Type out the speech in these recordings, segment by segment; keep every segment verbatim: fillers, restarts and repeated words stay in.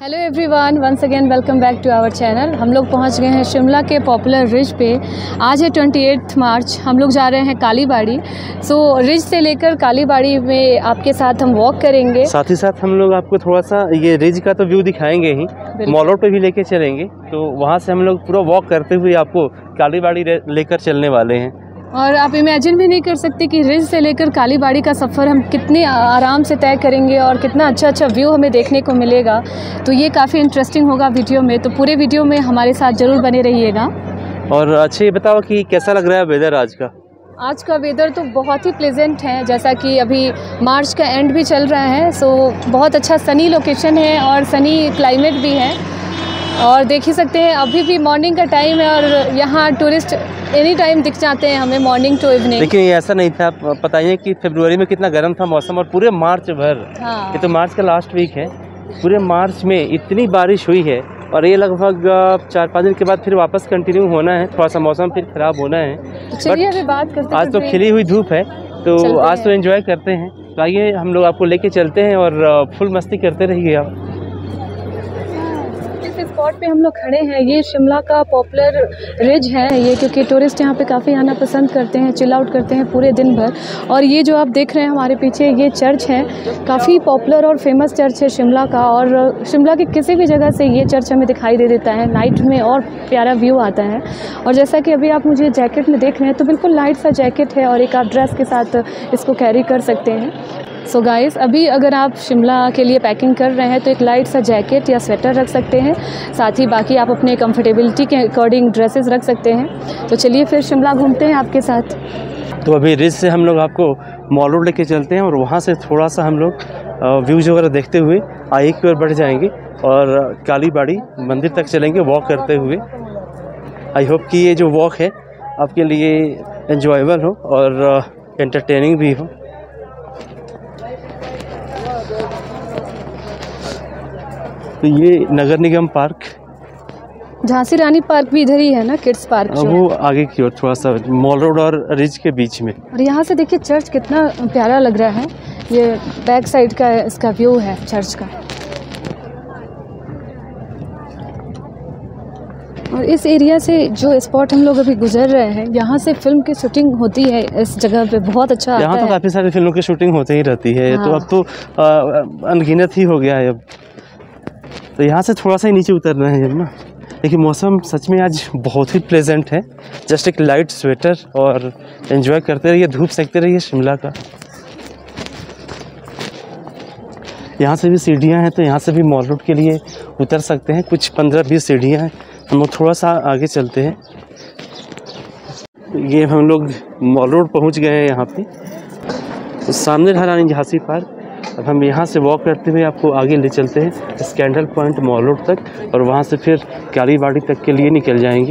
Hello everyone, once again welcome back to our channel. हम लोग पहुंच गए हैं शिमला के पॉपुलर रिज पे। आज है अट्ठाईस मार्च। हम लोग जा रहे हैं कालीबाड़ी। सो so, रिज से लेकर कालीबाड़ी में आपके साथ हम वॉक करेंगे, साथ ही साथ हम लोग आपको थोड़ा सा ये रिज का तो व्यू दिखाएंगे ही, मॉल रोड पे भी लेके चलेंगे। तो वहाँ से हम लोग पूरा वॉक करते हुए आपको कालीबाड़ी लेकर चलने वाले हैं। और आप इमेजिन भी नहीं कर सकते कि रिज से लेकर कालीबाड़ी का सफ़र हम कितने आराम से तय करेंगे और कितना अच्छा अच्छा व्यू हमें देखने को मिलेगा। तो ये काफ़ी इंटरेस्टिंग होगा वीडियो में, तो पूरे वीडियो में हमारे साथ ज़रूर बने रहिएगा। और अच्छा ये बताओ कि कैसा लग रहा है वेदर आज का? आज का वेदर तो बहुत ही प्लेजेंट है, जैसा कि अभी मार्च का एंड भी चल रहा है। सो बहुत अच्छा सनी लोकेशन है और सनी क्लाइमेट भी है। और देख ही सकते हैं अभी भी मॉर्निंग का टाइम है और यहाँ टूरिस्ट एनी टाइम दिख जाते हैं हमें, मॉर्निंग टू इवनिंग। लेकिन ये ऐसा नहीं था, आप बताइए कि फरवरी में कितना गर्म था मौसम और पूरे मार्च भर, हाँ। ये तो मार्च का लास्ट वीक है, पूरे मार्च में इतनी बारिश हुई है। और ये लगभग चार पाँच दिन के बाद फिर वापस कंटिन्यू होना है, थोड़ा सा मौसम फिर ख़राब होना है। तो चलिए अभी बात करते हैं। आज तो खिली हुई धूप है, तो आज तो एंजॉय करते हैं। तो आइए हम लोग आपको लेके चलते हैं और फुल मस्ती करते रहिए आप। स्पॉट पे हम लोग खड़े हैं, ये शिमला का पॉपुलर रिज है ये, क्योंकि टूरिस्ट यहाँ पे काफ़ी आना पसंद करते हैं, चिल आउट करते हैं पूरे दिन भर। और ये जो आप देख रहे हैं हमारे पीछे, ये चर्च है, काफ़ी पॉपुलर और फेमस चर्च है शिमला का। और शिमला की किसी भी जगह से ये चर्च हमें दिखाई दे देता है, नाइट में और प्यारा व्यू आता है। और जैसा कि अभी आप मुझे जैकेट में देख रहे हैं, तो बिल्कुल लाइट सा जैकेट है और एक आप ड्रेस के साथ इसको कैरी कर सकते हैं। सो so गाइस, अभी अगर आप शिमला के लिए पैकिंग कर रहे हैं तो एक लाइट सा जैकेट या स्वेटर रख सकते हैं, साथ ही बाकी आप अपने कंफर्टेबिलिटी के अकॉर्डिंग ड्रेसेस रख सकते हैं। तो चलिए फिर शिमला घूमते हैं आपके साथ। तो अभी रिज से हम लोग आपको मॉल रोड लेके चलते हैं और वहाँ से थोड़ा सा हम लोग व्यूज़ वगैरह देखते हुए आगे की ओर बढ़ जाएंगे और कालीबाड़ी मंदिर तक चलेंगे वॉक करते हुए। आई होप कि ये जो वॉक है आपके लिए एंजॉयबल हो और एंटरटेनिंग भी हो। तो ये नगर निगम पार्क, झांसी रानी पार्क भी इधर ही है ना, किड्स पार्क जो वो आगे की ओर थोड़ा सा मॉल रोड और रिज के बीच में। और यहाँ से देखिए चर्च कितना प्यारा लग रहा है, ये बैक साइड का इसका व्यू है चर्च का। और इस एरिया से जो स्पॉट हम लोग अभी गुजर रहे हैं, यहाँ से फिल्म की शूटिंग होती है इस जगह पे, बहुत अच्छा आता है। यहाँ तो काफ़ी सारी फिल्मों की शूटिंग होती ही रहती है। हाँ। तो अब तो अनगिनत ही हो गया है अब। तो यहाँ से थोड़ा सा ही नीचे उतरना है जब ना। देखिए मौसम सच में आज बहुत ही प्लेजेंट है, जस्ट एक लाइट स्वेटर और एंजॉय करते रहिए, धूप सेकते रहिए शिमला का। यहाँ से भी सीढ़ियाँ हैं, तो यहाँ से भी मॉल रोड के लिए उतर सकते हैं, कुछ पंद्रह बीस सीढ़ियाँ हैं। हम लोग थोड़ा सा आगे चलते हैं। ये हम लोग मॉल रोड पहुँच गए हैं यहाँ पे, तो सामने रहा रानी झांसी पार्क। अब हम यहाँ से वॉक करते हुए आपको आगे ले चलते हैं स्कैंडल पॉइंट मॉल रोड तक, और वहाँ से फिर कालीबाड़ी तक के लिए निकल जाएंगे।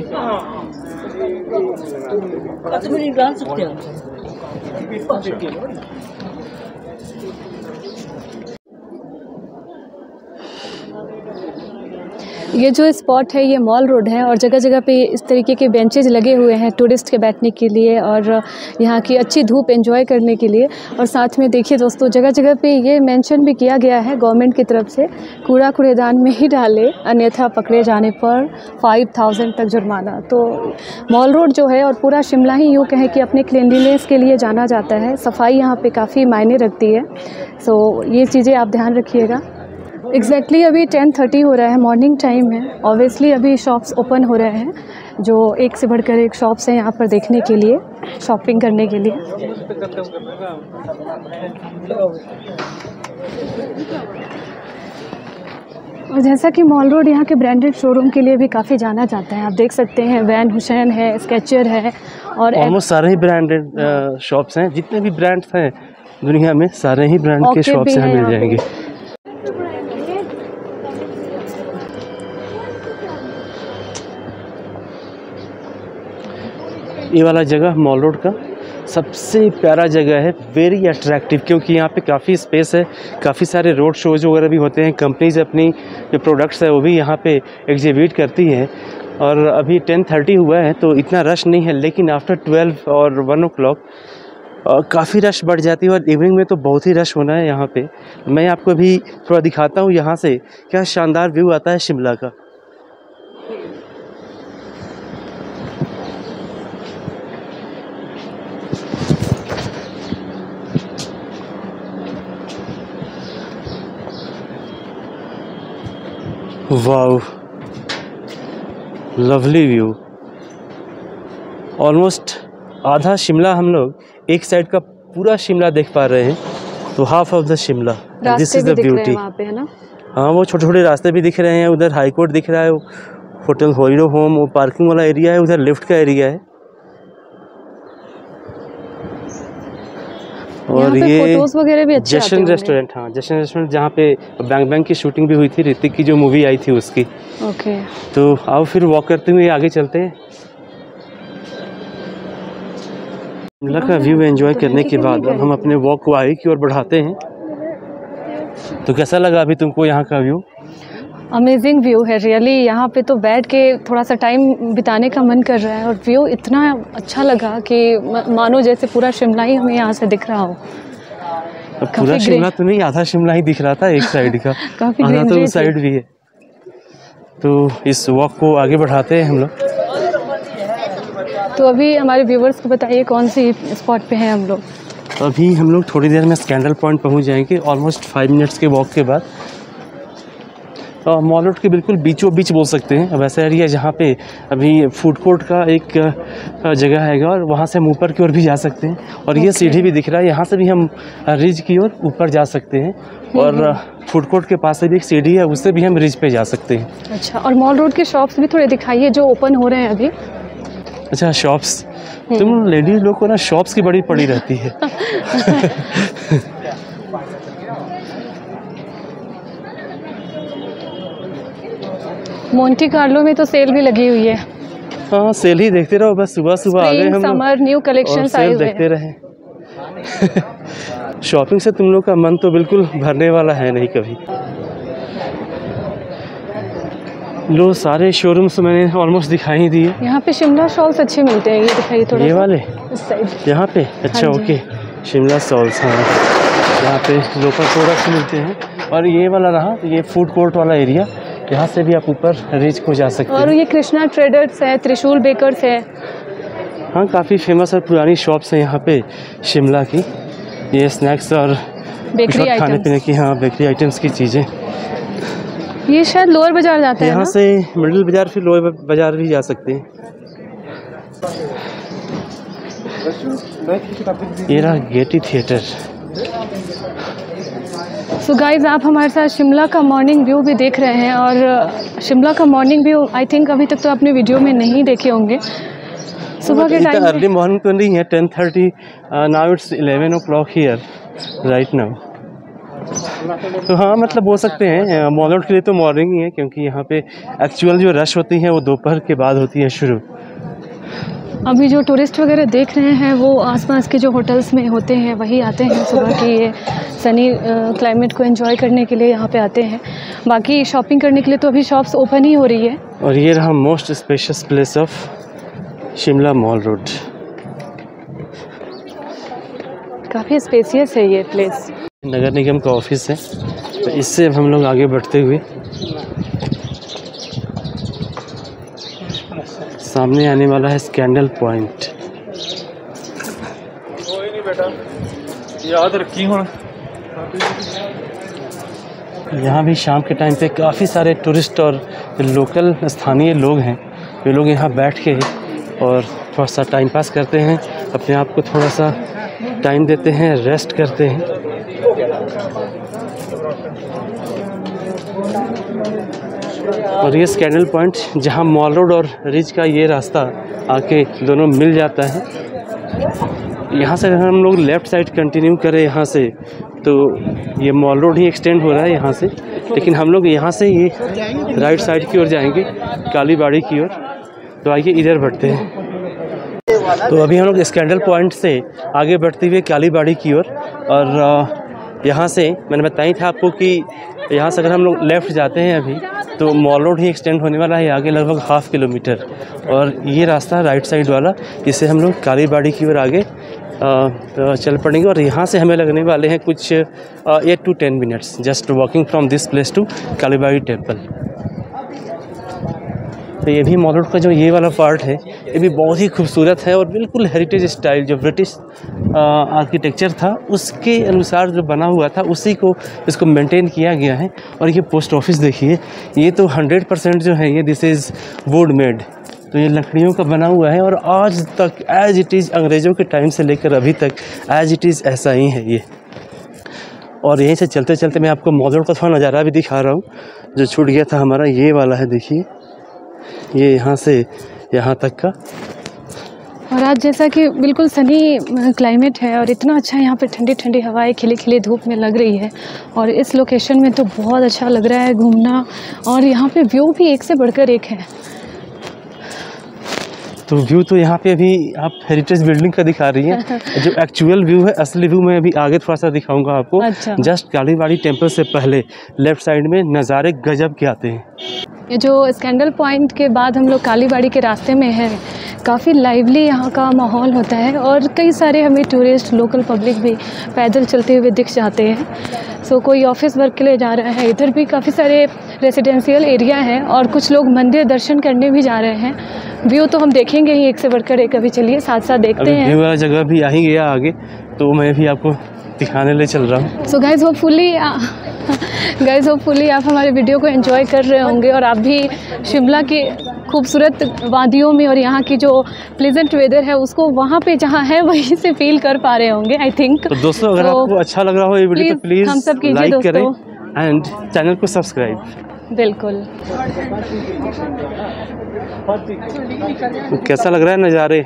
ये जो स्पॉट है ये मॉल रोड है और जगह जगह पे इस तरीके के बेंचेज लगे हुए हैं टूरिस्ट के बैठने के लिए और यहाँ की अच्छी धूप एंजॉय करने के लिए। और साथ में देखिए दोस्तों, जगह जगह पे ये मेंशन भी किया गया है गवर्नमेंट की तरफ से, कूड़ा कूड़ेदान में ही डाले, अन्यथा पकड़े जाने पर फाइव थाउजेंड तक जुर्माना। तो मॉल रोड जो है और पूरा शिमला ही यूँ कहें कि अपने क्लीनलीनेस के लिए जाना जाता है, सफाई यहाँ पर काफ़ी मायने रखती है। सो ये चीज़ें आप ध्यान रखिएगा। एग्जैक्टली अभी टेन थर्टी हो रहा है, मॉर्निंग टाइम है। ऑब्वियसली अभी शॉप्स ओपन हो रहे हैं, जो एक से बढ़कर एक शॉप्स हैं यहाँ पर देखने के लिए, शॉपिंग करने के लिए। और जैसा कि मॉल रोड यहाँ के ब्रांडेड शोरूम के लिए भी काफ़ी जाना जाता है, आप देख सकते हैं वैन हुसैन है, स्केचर है और ऑलमोस्ट सारे ही ब्रांडेड शॉप्स हैं। जितने भी ब्रांड्स हैं दुनिया में, सारे ही ब्रांड के शॉप्स यहाँ मिल जाएंगे। ये वाला जगह मॉल रोड का सबसे प्यारा जगह है, वेरी अट्रैक्टिव, क्योंकि यहाँ पे काफ़ी स्पेस है, काफ़ी सारे रोड शोज वगैरह भी होते हैं, कंपनीज अपनी जो प्रोडक्ट्स है वो भी यहाँ पे एग्जिबिट करती है। और अभी टेन थर्टी हुआ है तो इतना रश नहीं है, लेकिन आफ्टर ट्वेल्व और वन ओ क्लॉक और काफ़ी रश बढ़ जाती है और इवनिंग में तो बहुत ही रश होना है यहाँ पे। मैं आपको अभी थोड़ा दिखाता हूँ यहाँ से क्या शानदार व्यू आता है शिमला का। Wow, lovely view. ऑलमोस्ट आधा शिमला हम लोग एक साइड का पूरा शिमला देख पा रहे हैं, तो half of the Shimla. This is the beauty. है ना? हाँ, वो छोटे छोटे रास्ते भी दिख रहे हैं। उधर हाई कोर्ट दिख रहा है, होटल हीरो होम, वो पार्किंग वाला एरिया है, उधर लिफ्ट का एरिया है। और ये फोटोज वगैरह भी अच्छे आते जशन रेस्टोरेंट, हाँ जशन रेस्टोरेंट, जहाँ पे बैंक बैंक की शूटिंग भी हुई थी, ऋतिक की जो मूवी आई थी उसकी। ओके, तो आओ फिर वॉक करते हुए आगे चलते हैं। शिमला का व्यू एंजॉय करने के बाद अब हम अपने वॉक को आगे की ओर बढ़ाते हैं। तो कैसा लगा अभी तुमको यहाँ का व्यू? अमेजिंग व्यू है रियली। यहाँ पे तो बैठ के थोड़ा सा टाइम बिताने का मन कर रहा है, और व्यू इतना अच्छा लगा कि मानो जैसे पूरा शिमला ही हमें यहाँ से दिख रहा हो। पूरा शिमला तो नहीं, आधा शिमला ही दिख रहा था एक साइड का, आधा तो उस साइड भी है। तो इस वॉक को आगे बढ़ाते हैं हम लोग। तो अभी हमारे व्यूवर्स को बताइए कौन सी स्पॉट पे हैं हम लोग? अभी हम लोग थोड़ी देर में स्कैंडल पॉइंट पहुंच जाएंगे, ऑलमोस्ट फाइव मिनट्स के वॉक के बाद। मॉल रोड के बिल्कुल बीचों बीच बोल सकते हैं। अब ऐसा एरिया जहाँ पे अभी फूड कोर्ट का एक जगह हैगा, और वहाँ से हम ऊपर की ओर भी जा सकते हैं। और ये सीढ़ी भी दिख रहा है, यहाँ से भी हम रिज की ओर ऊपर जा सकते हैं। और फूड कोर्ट के पास से भी एक सीढ़ी है, उससे भी हम रिज पे जा सकते हैं। अच्छा, और मॉल रोड के शॉप्स भी थोड़े दिखाइए जो ओपन हो रहे हैं अभी। अच्छा, शॉप्स, तुम लेडीज लोग को ना शॉप्स की बड़ी पड़ी रहती है। मोंटी कार्लो में तो सेल भी लगी हुई है। हाँ, सेल ही देखते रहो बस। सुबह सुबह आ गए हम, समर न्यू कलेक्शंस आए हुए हैं, देखते रहे। शॉपिंग से तुम लोग का मन तो बिल्कुल भरने वाला है नहीं कभी। लो, सारे शोरूम्स मैंने ऑलमोस्ट दिखाई ही दिए। यहाँ पे शिमला शॉल्स अच्छे मिलते हैं, ये दिखाइए थोड़ा। ये वाले इस साइड यहाँ पे? अच्छा, ओके, शिमला शॉल्स, हाँ यहाँ पे लोकल प्रोडक्ट्स मिलते हैं। और ये वाला रहा, ये फूड कोर्ट वाला एरिया, यहाँ से भी आप ऊपर रीच को जा सकते हैं। और ये कृष्णा ट्रेडर्स है, त्रिशूल बेकर्स है। हाँ, काफ़ी फेमस और पुरानी शॉप्स हैं यहाँ पे शिमला की। ये स्नैक्स और बेकरी आइटम्स, खाने पीने की, हाँ बेकरी आइटम्स की चीज़ें। ये शायद लोअर बाजार जाता है यहाँ से मिडिल बाजार, फिर लोअर बाजार भी जा सकते हैं। ये रहा गेटी थिएटर। सो गाइज, आप हमारे साथ शिमला का मॉर्निंग व्यू भी देख रहे हैं। और शिमला का मॉर्निंग व्यू आई थिंक अभी तक तो आपने वीडियो में नहीं देखे होंगे। सुबह के टाइम अर्ली मॉर्निंग तो नहीं है, ten thirty, now it's eleven o'clock here right now. तो हाँ, मतलब बोल सकते हैं मॉल रोड के लिए तो मॉर्निंग ही है, क्योंकि यहाँ पे एक्चुअल जो रश होती है वो दोपहर के बाद होती है शुरू। अभी जो टूरिस्ट वगैरह देख रहे हैं वो आसपास के जो होटल्स में होते हैं वही आते हैं, सुबह की ये सनी क्लाइमेट को एंजॉय करने के लिए यहाँ पे आते हैं। बाकी शॉपिंग करने के लिए तो अभी शॉप्स ओपन ही हो रही है। और ये रहा most spacious place of Shimla, mall road. काफ़ी स्पेसियस है ये प्लेस। नगर निगम का ऑफिस है, तो इससे अब हम लोग आगे बढ़ते हुए सामने आने वाला है स्कैंडल पॉइंट। कोई नहीं बेटा, याद रखी हूँ। यहाँ भी शाम के टाइम पे काफ़ी सारे टूरिस्ट और लोकल स्थानीय लोग हैं। वे लोग यहाँ बैठ के और थोड़ा सा टाइम पास करते हैं, अपने आप को थोड़ा सा टाइम देते हैं, रेस्ट करते हैं। और ये स्कैंडल पॉइंट जहाँ मॉल रोड और रिज का ये रास्ता आके दोनों मिल जाता है। यहाँ से अगर हम लोग लेफ़्ट साइड कंटिन्यू करें यहाँ से, तो ये मॉल रोड ही एक्सटेंड हो रहा है यहाँ से, लेकिन हम लोग यहाँ से ये राइट साइड की ओर जाएंगे, कालीबाड़ी की ओर। तो आइए इधर बढ़ते हैं। तो अभी हम लोग स्कैंडल पॉइंट से आगे बढ़ते हुए कालीबाड़ी की ओर, और यहाँ से मैंने बताई था आपको कि यहाँ से अगर हम लोग लेफ़्ट जाते हैं अभी, तो मॉल रोड ही एक्सटेंड होने वाला है आगे लगभग हाफ किलोमीटर। और ये रास्ता राइट साइड वाला, इसे हम लोग कालीबाड़ी की ओर आगे चल पड़ेंगे और यहाँ से हमें लगने वाले हैं कुछ eight to ten minutes just walking from this place to Kalibari temple. तो ये भी मॉल रोड का जो ये वाला पार्ट है ये भी बहुत ही खूबसूरत है और बिल्कुल हेरिटेज स्टाइल जो ब्रिटिश आर्किटेक्चर था उसके अनुसार जो बना हुआ था उसी को इसको मेंटेन किया गया है। और ये पोस्ट ऑफिस देखिए, ये तो हंड्रेड परसेंट जो है ये दिस इज़ वुड मेड, तो ये लकड़ियों का बना हुआ है और आज तक एज इट इज़ अंग्रेज़ों के टाइम से लेकर अभी तक एज इट इज़ ऐसा ही है ये। और यहीं से चलते चलते मैं आपको मॉल रोड का थोड़ा नज़ारा भी दिखा रहा हूँ जो छूट गया था हमारा, ये वाला है देखिए, ये यहाँ से यहाँ तक का। और आज जैसा कि बिल्कुल सनी क्लाइमेट है और इतना अच्छा यहाँ पे ठंडी ठंडी हवाएं खिली खिली धूप में लग रही है और इस लोकेशन में तो बहुत अच्छा लग रहा है घूमना। और यहाँ पे व्यू भी एक से बढ़कर एक है। तो व्यू तो यहाँ पे अभी आप हेरिटेज बिल्डिंग का दिखा रही हैं, जो एक्चुअल व्यू है, असली व्यू मैं अभी आगे थोड़ा सा दिखाऊंगा आपको। अच्छा। जस्ट कालीबाड़ी टेम्पल से पहले लेफ्ट साइड में नज़ारे गजब के आते हैं। ये जो स्कैंडल पॉइंट के बाद हम लोग कालीबाड़ी के रास्ते में हैं, काफ़ी लाइवली यहाँ का माहौल होता है और कई सारे हमें टूरिस्ट लोकल पब्लिक भी पैदल चलते हुए दिख जाते हैं। सो कोई ऑफिस वर्क के लिए जा रहा है, इधर भी काफ़ी सारे रेजिडेंशियल एरिया हैं और कुछ लोग मंदिर दर्शन करने भी जा रहे हैं। व्यू तो हम देखेंगे ही एक से बढ़कर एक, अभी चलिए साथ साथ देखते हैं। व्यू वाला जगह भी आ ही गया आगे, तो मैं भी आपको दिखाने ले चल रहा हूँ। So guys hopefully guys hopefully आप हमारे वीडियो को एंजॉय कर रहे होंगे और आप भी शिमला के खूबसूरत वादियों में और यहाँ की जो प्लेजेंट वेदर है उसको वहाँ पे जहाँ है वहीं से फील कर पा रहे होंगे आई थिंक। तो दोस्तों अगर तो आपको अच्छा लग रहा हो ये वीडियो तो प्लीज़ हम सब कीजिए लाइक करें दोस्तों, एंड चैनल को सब्सक्राइब। बिल्कुल। कैसा लग रहा है नज़ारे?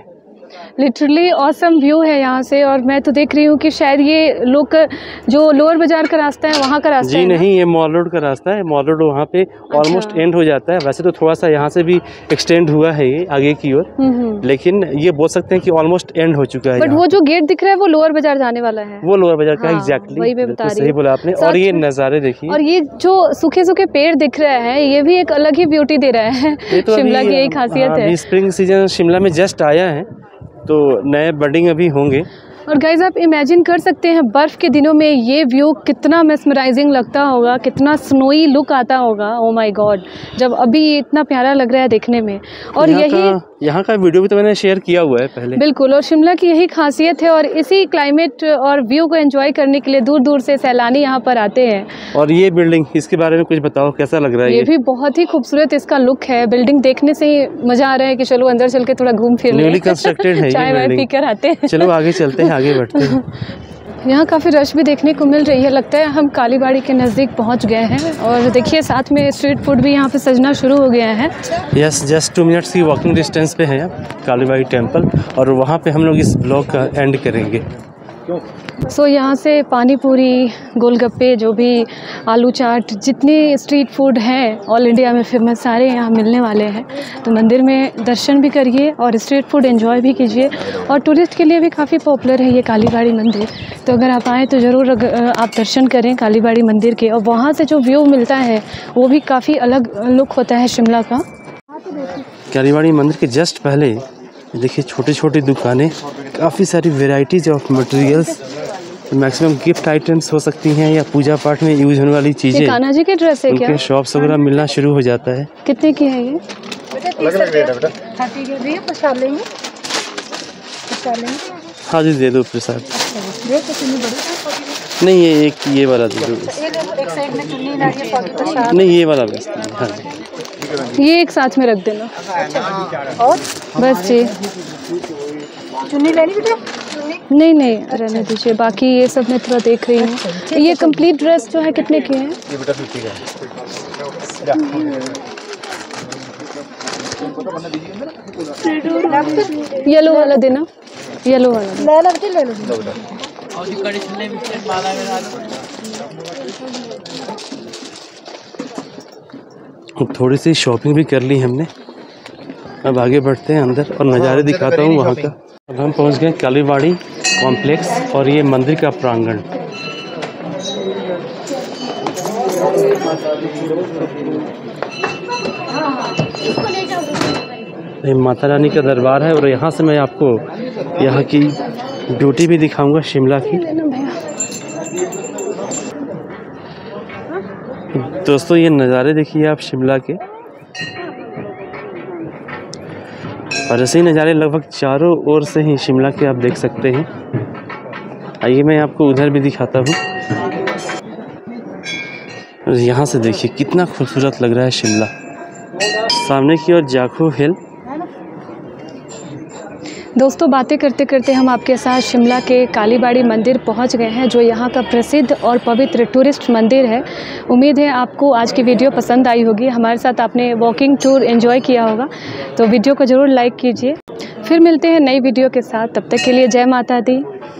लिटरली ऑसम व्यू है यहाँ से। और मैं तो देख रही हूँ कि शायद ये लोग जो लोअर बाजार का रास्ता है वहाँ का रास्ता जी है। नहीं, ये मॉल रोड का रास्ता है। मॉल रोड वहाँ पे ऑलमोस्ट एंड हो जाता है। वैसे तो थोड़ा सा यहाँ से भी एक्सटेंड हुआ है ये आगे की ओर, लेकिन ये बोल सकते हैं कि ऑलमोस्ट एंड हो चुका है। बट वो जो गेट दिख रहा है वो लोअर बाजार जाने वाला है। वो लोअर बाजार का हाँ, एग्जैक्टली, वही मैं बता रही सही बोला आपने। और ये नज़ारे देखिए, और ये जो सूखे सूखे पेड़ दिख रहे हैं ये भी एक अलग ही ब्यूटी दे रहा है। तो शिमला की यही खासियत है। स्प्रिंग सीजन शिमला में जस्ट आया है तो नए बडिंग अभी होंगे। और गाइज आप इमेजिन कर सकते हैं बर्फ़ के दिनों में ये व्यू कितना मेस्मराइजिंग लगता होगा, कितना स्नोई लुक आता होगा। ओ माय गॉड, जब अभी ये इतना प्यारा लग रहा है देखने में। और यही यहाँ का वीडियो भी तो मैंने शेयर किया हुआ है पहले। बिल्कुल, और शिमला की यही खासियत है और इसी क्लाइमेट और व्यू को एंजॉय करने के लिए दूर दूर से सैलानी यहाँ पर आते हैं। और ये बिल्डिंग, इसके बारे में कुछ बताओ, कैसा लग रहा है? ये, ये भी बहुत ही खूबसूरत इसका लुक है। बिल्डिंग देखने से ही मज़ा आ रहा है कि चलो अंदर चल के थोड़ा घूम फिर न्यूली कंस्ट्रक्टेड है, चाय वाय पी कर आते हैं। चलो आगे चलते हैं, आगे बढ़ते हैं। यहाँ काफ़ी रश भी देखने को मिल रही है। लगता है हम कालीबाड़ी के नज़दीक पहुँच गए हैं। और देखिए साथ में स्ट्रीट फूड भी यहाँ पे सजना शुरू हो गया है। यस, जस्ट टू मिनट्स की वॉकिंग डिस्टेंस पे है कालीबाड़ी टेम्पल और वहाँ पे हम लोग इस ब्लॉग का एंड करेंगे। सो so, यहाँ से पानी पूरी, गोलगप्पे, जो भी आलू चाट, जितने स्ट्रीट फूड हैं ऑल इंडिया में फेमस, सारे यहाँ मिलने वाले हैं। तो मंदिर में दर्शन भी करिए और स्ट्रीट फूड एंजॉय भी कीजिए। और टूरिस्ट के लिए भी काफ़ी पॉपुलर है ये कालीबाड़ी मंदिर। तो अगर आप आएँ तो ज़रूर आप दर्शन करें कालीबाड़ी मंदिर के। और वहाँ से जो व्यू मिलता है वो भी काफ़ी अलग लुक होता है शिमला का। कालीबाड़ी मंदिर के जस्ट पहले देखिए छोटी छोटी दुकानें, काफ़ी सारी varieties of materials, maximum gift items हो सकती हैं या पूजा पाठ में यूज होने वाली चीज़ें। कान्हा जी के ड्रेस है क्या? शॉप्स वगैरह मिलना शुरू हो जाता है। कितने की है ये? हाँ जी, दे दो प्रसाद। नहीं, ये एक ये वाला दे दो। नहीं, ये वाला बस। हाँ जी, ये एक साथ में रख देना। और बस जी, चुन्नी लेनी बेटा? नहीं नहीं, रहने दीजिए। बाकी ये सब मैं थोड़ा देख रही हूँ। ये कंप्लीट ड्रेस जो है कितने की है? ये बेटा फिफ्टी का है। येलो वाला देना, येलो वाला ले लो ले लो। थोड़ी सी शॉपिंग भी कर ली हमने। अब आगे बढ़ते हैं अंदर और नज़ारे दिखाता हूँ वहाँ का। अब हम पहुँच गए कालीबाड़ी कॉम्प्लेक्स और ये मंदिर का प्रांगण। ये माता रानी का दरबार है और यहाँ से मैं आपको यहाँ की ब्यूटी भी दिखाऊंगा शिमला की। दोस्तों ये नज़ारे देखिए आप शिमला के, और ऐसे ही नज़ारे लगभग चारों ओर से ही शिमला के आप देख सकते हैं। आइए मैं आपको उधर भी दिखाता हूँ। और यहाँ से देखिए कितना खूबसूरत लग रहा है शिमला। सामने की ओर जाखू हिल। दोस्तों बातें करते करते हम आपके साथ शिमला के कालीबाड़ी मंदिर पहुंच गए हैं, जो यहाँ का प्रसिद्ध और पवित्र टूरिस्ट मंदिर है। उम्मीद है आपको आज की वीडियो पसंद आई होगी। हमारे साथ आपने वॉकिंग टूर एंजॉय किया होगा, तो वीडियो को ज़रूर लाइक कीजिए। फिर मिलते हैं नई वीडियो के साथ, तब तक के लिए जय माता दी।